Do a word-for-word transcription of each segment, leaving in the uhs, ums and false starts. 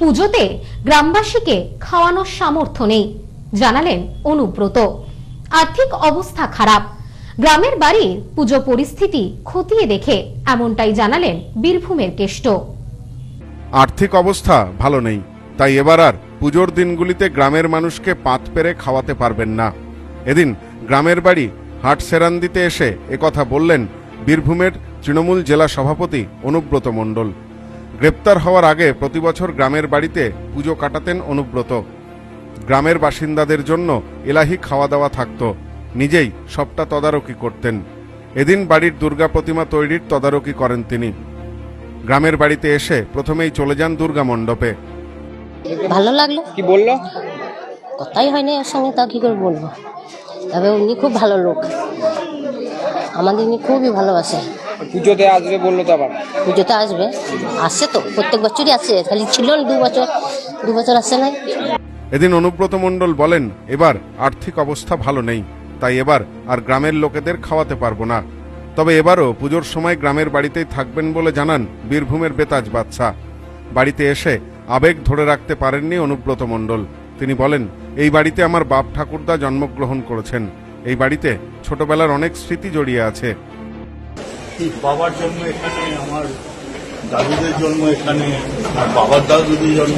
পুজোতে গ্রামবাসীকে খাওয়ানোর সামর্থ্য নেই, জানালেন অনুব্রত। আর্থিক অবস্থা খারাপ, গ্রামের বাড়ির পুজো পরিস্থিতি খতিয়ে দেখে এমনটাই জানালেন বীরভূমের কেষ্ট। আর্থিক অবস্থা ভালো নেই, তাই এবার আর পুজোর দিনগুলিতে গ্রামের মানুষকে পাত পেরে খাওয়াতে পারবেন না। এদিন গ্রামের বাড়ি হাটসেরান্দিতে এসে একথা বললেন বীরভূমের তৃণমূল জেলা সভাপতি অনুব্রত মণ্ডল। গ্রেপ্তার হওয়ার আগে প্রতি বছর গ্রামের বাড়িতে পুজো কাটাতেন অনুব্রত। গ্রামের বাসিন্দাদের জন্য এলাহি খাওয়া দাওয়া থাকত, নিজেই সবটা তদারকি করতেন। এদিন বাড়ির দুর্গা প্রতিমা তৈরির তদারকি করেন তিনি। গ্রামের বাড়িতে এসে প্রথমেই চলে যান দুর্গা মণ্ডপে। ভালো লাগলো। কি বললো? কথাই হয়নি ওর সঙ্গে, তা কি করে বলবো। তবে উনি খুব ভালো লোক, আমাদের উনি খুবই ভালোবাসে। পুজোতে আসবে বললো তো, আবার পুজোতে আসবে, আসছে তো প্রত্যেক বছরই আসছে, খালি ছিল দু বছর দু বছর আসছে না। এদিন অনুব্রত মণ্ডল বলেন, এবার আর্থিক অবস্থা ভালো নেই, তাই এবার আর গ্রামের লোকেদের খাওয়াতে পারবো না। তবে এবারও পুজোর সময় গ্রামের বাড়িতেই থাকবেন বলে জানান বীরভূমের বেতাজ বাদশা। বাড়িতে এসে আবেগ ধরে রাখতে পারেননি অনুব্রত মণ্ডল। তিনি বলেন, এই বাড়িতে আমার বাপ ঠাকুরদা জন্মগ্রহণ করেছেন, এই বাড়িতে ছোটবেলার অনেক স্মৃতি জড়িয়ে আছে। বাবার জন্ম এখানে, আমার দাদুদের জন্ম এখানে, আর বাবার দাদুদের জন্ম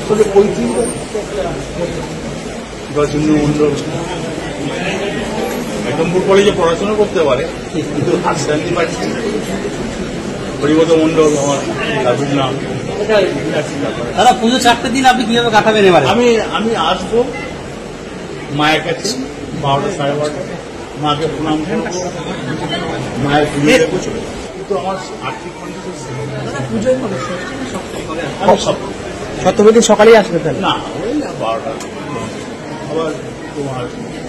রজনী মণ্ডল মেদমপুর কলেজে পড়াশোনা করতে পারে, কিন্তু হাসি পাচ্ছি। হরিপদ মণ্ডল আমার দাদুর নাম। দাদা, পুজো চারটে দিন আপনি কিভাবে কাটাবেন এবারে? আমি আমি আসবো মায়ের কাছে বারোটা সাড়ে বারোটা, মাকে প্রণাম করবো, মায়ের পুজো দেখবো। কিন্তু আমার আর্থিক পুজোর মধ্যে সপ্তমীর সকালেই আসবে না, ওই বারোটা। আবার তোমার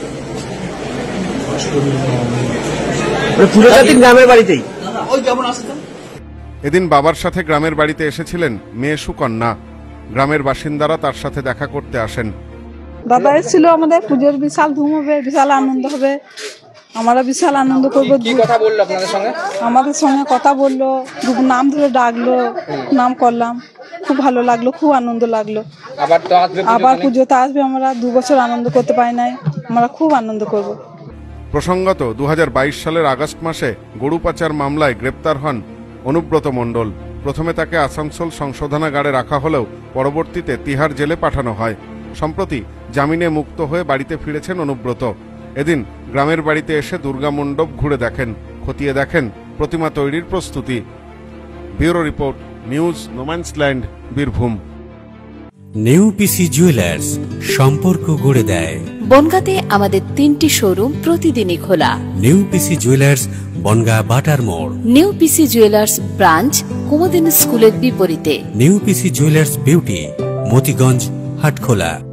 পুজোটা দিন গ্রামের বাড়িতেই ওই যেমন আসতাম। এদিন বাবার সাথে গ্রামের বাড়িতে এসেছিলেন মেয়ে সুকন্যা। গ্রামের বাসিন্দারা তার সাথে দেখা করতে আসেন। দাদা এসেছিল, আমাদের পুজোর বিশাল ধুম হবে, বিশাল আনন্দ হবে, আমরা বিশাল আনন্দ করবো। কি কথা বললো আপনাদের সঙ্গে? আমাদের সঙ্গে কথা বললো, নাম ধরে ডাকলো, নাম করলাম, খুব ভালো লাগলো, খুব আনন্দ লাগলো। আবার তো আসবে, আবার পুজোতে আসবে, আমরা দু বছর আনন্দ করতে পারি নাই, আমরা খুব আনন্দ করব। প্রসঙ্গত দু হাজার বাইশ সালের আগস্ট মাসে গরু পাচার মামলায় গ্রেপ্তার হন অনুব্রত মণ্ডল। প্রথমে তাকে আসানসোল সংশোধনাগারে রাখা হলেও পরবর্তীতে তিহার জেলে পাঠানো হয়। সম্প্রতি জামিনে মুক্ত হয়ে বাড়িতে ফিরেছেন অনুব্রত। এদিন গ্রামের বাড়িতে এসে দুর্গা মণ্ডপ ঘুরে দেখেন, খতিয়ে দেখেন প্রতিমা তৈরির প্রস্তুতি। Bureau report, news Nomansland, Birbhum. Neupisi jewellers, সম্পর্ক গড়ে দেয়। বনগাঁতে আমাদের তিনটি শোরুম প্রতিদিনই খোলা। নেউপিসি জুয়েলার্স, বনগাঁ বাটার মোড়। নেউপিসি জুয়েলার্স ব্রাঞ্চ কুমুদিনী স্কুলের বিপরীতে। Neupisi jewellers beauty, Motiganj, Hatkhola.